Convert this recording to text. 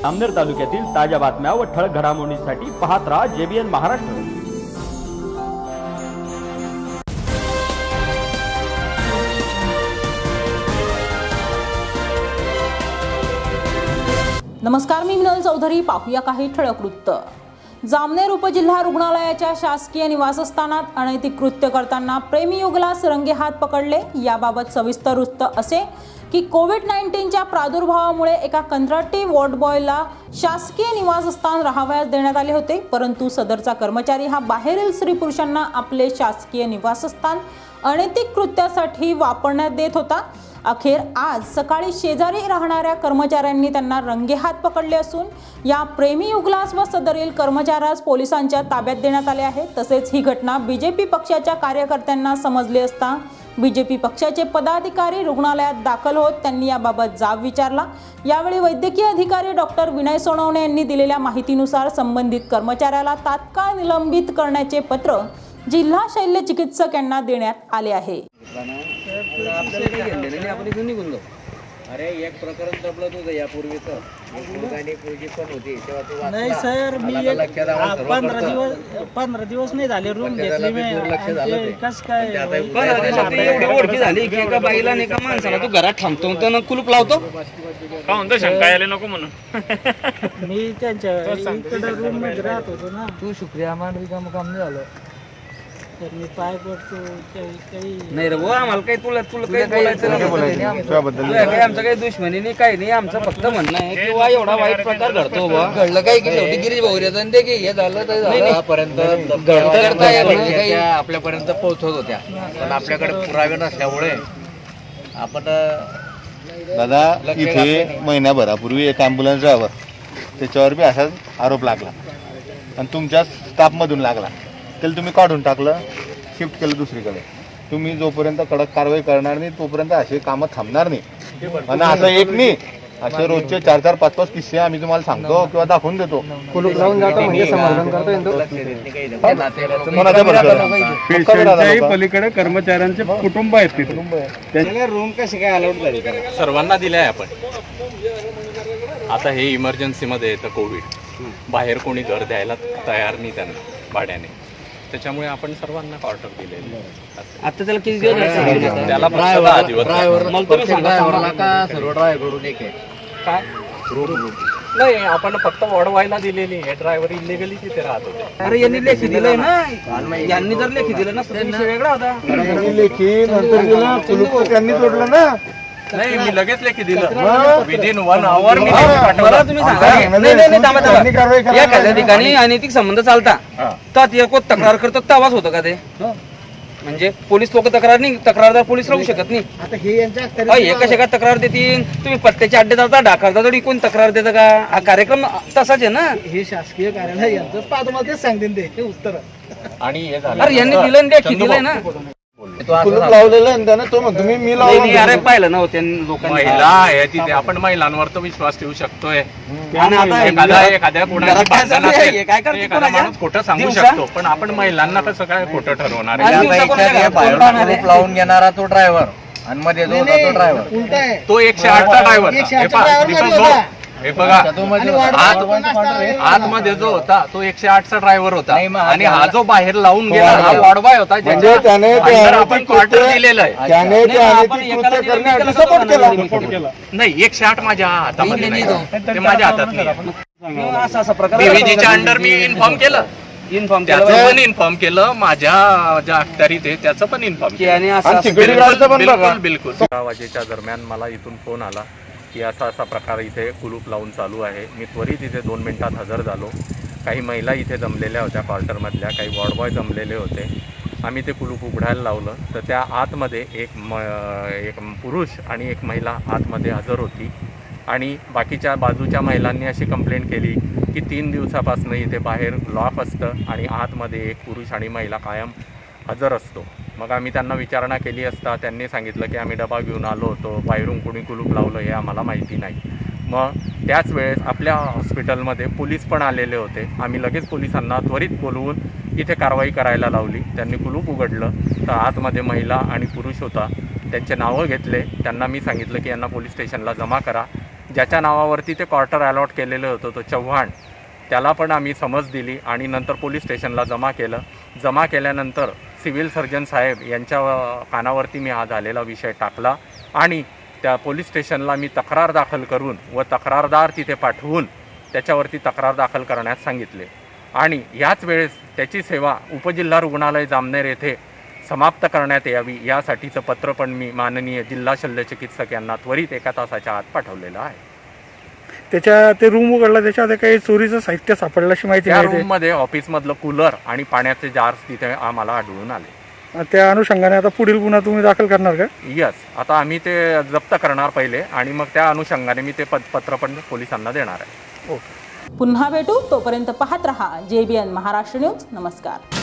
जामनेर तालुक्यातील ताज्या बातम्या व ठळक घडामोडींसाठी पाहत राहा JBN महाराष्ट्र। नमस्कार, मी मिनल चौधरी। पाहूया काही ठळक वृत्त। जामनेर उपजिल्हा रुग्णालयाच्या शासकीय निवासस्थानात अनैतिक कृत्य करताना प्रेमी युगलास रंगे हात पकडले। याबाबत सविस्तर वृत्त असे की कोविड-19च्या प्रादुर्भावामुळे एका कंत्राटी वॉर्ड बॉयला शासकीय निवासस्थान राहावयास देण्यात आले होते, परंतु सदरचा कर्मचारी हा बाहेरील स्त्री पुरुषांना आपले शासकीय निवासस्थान अनैतिक कृत्यासाठी वापरण्यात देत होता। अखेर आज सकाळी शेजारी राहणाऱ्या कर्मचाऱ्यांनी त्यांना रंगेहात पकडले असून या प्रेमी युगलास व सदरील कर्मचाऱ्यास पोलिसांच्या ताब्यात देण्यात आले आहे। तसेच ही घटना बीजेपी पक्षाच्या कार्यकर्त्यांना समजली असता बीजेपी पक्षाचे पदाधिकारी रुग्णालयात दाखल होत त्यांनी याबाबत जाब विचारला। यावेळी वैद्यकीय अधिकारी डॉक्टर विनय सोनवणे यांनी दिलेल्या माहितीनुसार संबंधित कर्मचाऱ्याला तात्काळ निलंबित करण्याचे पत्र जिल्हा शल्य चिकित्सक यांना देण्यात आले आहे। अरे एक प्रकरण दबलं होतं यापूर्वीचं, पण होती तेव्हा तू नाही सर, मी 15 दिवस नाही झाले रूम घेतले मी। कस काय 15 दिवसात एवढी ओळखी झाली की एका बाईला नाही का माणसाला तू घरात थांबतो त्यानं कुलूप लावतो का म्हणतो, शंका यायला नको म्हणून मी त्यांच्या इकडे रूम मध्ये राहत होतो ना। तू शुक्रिया मान काम नाही झालं तर मी पाय पडतो काही नाही रे भाऊ, आम्हाला काही तुला काही बोलायचं नाही आमचं काही दुश्मनी नाही, काही नाही। आमचं फक्त म्हणणं आहे की वा एवढा वाईट प्रकार घडतो बा, घडलं काय की शेवटी गिरीश भाऊ ते की हे झालं तर आपल्यापर्यंत पोहोचत होत्या, पण आपल्याकडे पुरावे नसल्यामुळे आपण दादा इथे महिन्याभरापूर्वी एक ॲम्ब्युलन्स ड्रायव्हर त्याच्यावर बी असाच आरोप लागला आणि तुमच्या स्टाफमधून लागला, त्याला तुम्ही काढून टाकलं, शिफ्ट केलं दुसरीकडे। तुम्ही जोपर्यंत कडक कारवाई करणार नाही तोपर्यंत असे कामं थांबणार नाही। आणि असं एक नाही, असे रोजचे 4-4, 5-5 किस्से आम्ही तुम्हाला सांगतो किंवा दाखवून देतो। कुलूप लावून जातो म्हणजे समाधान करतो। पलीकडे कर्मचाऱ्यांचे कुटुंब आहेत तिथे रूम कसे काय अलाउड झाली सर्वांना दिले आहे आपण। आता हे इमर्जन्सी मध्ये येतं कोविड, बाहेर कोणी घर द्यायला तयार नाही त्यांना भाड्याने, त्याच्यामुळे आपण सर्वांना क्वार्टर दिलेले। आता त्याला किती दिवस त्याला फक्त 10 दिवस सर्व ड्रायव्हर करून एक काय नाही, आपण फक्त वॉर्डवायला दिलेली आहे। ड्रायव्हर इलिगली तिथे राहत होते। अरे यांनी लेखी दिलंय ना, यांनी जर लेखी दिलं ना तर विषय वेगळा होता। लेखी नंतर दिलं, कुलूप त्यांनी तोडलं ना। नाही, मी लगेच लेखी दिलं, विदिन 1 आवर मी मला तुम्ही सांगा एखाद्या ठिकाणी अनैतिक संबंध चालता तर तक्रार करतो तेव्हाच होतं का ते? म्हणजे पोलीस लोक तक्रारदार पोलीस राहू शकत नाही। आता हे यांच्या हे कशा का तक्रार देतील? तुम्ही पत्त्याचे अड्डे जाता, डाकारता, तरी कोण तक्रार देतं का? हा कार्यक्रम तसाच आहे ना, हे शासकीय कार्यालय यांचं तुम्हाला तेच सांगतील ते उत्तर। आणि हे झालं, अरे यांनी दिलं लेखी दिलंय ना, कुलूप लावलेलं आहे त्यानं, तो म्हणतो मी लावलं। अरे पाहिलं ना त्यांनी लोकांनी, महिला आहे तिथे, आपण महिलांवर तर विश्वास ठेवू शकतोय। एखाद्या कोणाची भांडण असेल, एखादा माणूस खोटं सांगू शकतो, पण आपण महिलांना कसं काय खोटं ठरवणार? कुलूप लावून घेणारा तो ड्रायव्हर आणि मध्ये जो होता तो ड्रायव्हर, तो 108चा ड्रायव्हर। हे बघा, आतमध्ये जो होता तो 108चा ड्रायव्हर होता आणि हा जो बाहेर लावून गेला हा वॉर्डबॉय होता, ज्याने आपण क्वार्टर दिलेलं आहे। नाही, 108 माझ्या हातामध्ये नाही, ते माझ्या हातात नाही। असा प्रकार बीव्हीजीच्या अंडर मी इन्फॉर्म केलं, त्याचं पण इन्फॉर्म केलं, माझ्या ज्या अखत्यारीत आहे त्याचं पण इन्फॉर्म केलं। बिलकुल 6 वाजेच्या दरम्यान मला इथून फोन आला की असा प्रकार इथे कुलूप लावून चालू आहे। मी त्वरित इथे 2 मिनिटात हजर झालो। काही महिला इथे जमलेल्या होत्या क्वार्टरमधल्या, काही वॉर्डबॉय जमलेले होते। आम्ही ते कुलूप उघडायला लावलं तर त्या आतमध्ये एक पुरुष आणि एक महिला आतमध्ये हजर होती आणि बाकीच्या बाजूच्या महिलांनी अशी कंप्लेंट केली की 3 दिवसापासून इथे बाहेर लॉक असतं आणि आतमध्ये एक पुरुष आणि महिला कायम हजर असतो। मग आम्ही त्यांना विचारणा केली असता त्यांनी सांगितलं की आम्ही डबा घेऊन आलो होतो, बाहेरून कोणी कुलूप लावलं हे आम्हाला माहिती नाही। मग त्याच वेळेस आपल्या हॉस्पिटलमध्ये पोलीस पण आलेले होते। आम्ही लगेच पोलिसांना त्वरित बोलवून इथे कारवाई करायला लावली। त्यांनी कुलूप उघडलं तर आतमध्ये महिला आणि पुरुष होता। त्यांचे नावं घेतले, त्यांना मी सांगितलं की यांना पोलीस स्टेशनला जमा करा। ज्याच्या नावावरती ते क्वार्टर अलॉट केलेलं होतं तो चव्हाण, त्याला पण आम्ही समज दिली आणि नंतर पोलीस स्टेशनला जमा केलं. जमा केल्यानंतर सिव्हिल सर्जन साहेब यांच्या कानावरती मी हा झालेला विषय टाकला आणि त्या पोलीस स्टेशनला मी तक्रार दाखल करून व तक्रारदार तिथे पाठवून त्याच्यावरती तक्रार दाखल करण्यास सांगितले. आणि याच वेळेस त्याची सेवा उपजिल्हा रुग्णालय जामनेर येथे समाप्त करण्यात यावी यासाठीचं पत्र पण मी माननीय जिल्हा शल्यचिकित्सक यांना त्वरित 1 तासाच्या आत पाठवलेलं आहे. त्याच्या ते रूम उघडला, त्याच्यामध्ये काही चोरीचं साहित्य सापडलं अशी माहिती त्या मिळते. रूममध्ये ऑफिसमधलं कूलर आणि पाण्याचे जार्स तिथे आम्हाला आढळून आले. त्या अनुषंगाने आता पुढील गुन्हा तुम्ही दाखल करणार का? यस, आता आम्ही ते जप्त करणार पहिले आणि मग त्या अनुषंगाने मी ते पत्र पण पोलिसांना देणार आहे. पुन्हा भेटू, तोपर्यंत पाहत रहा JBN महाराष्ट्र न्यूज. नमस्कार.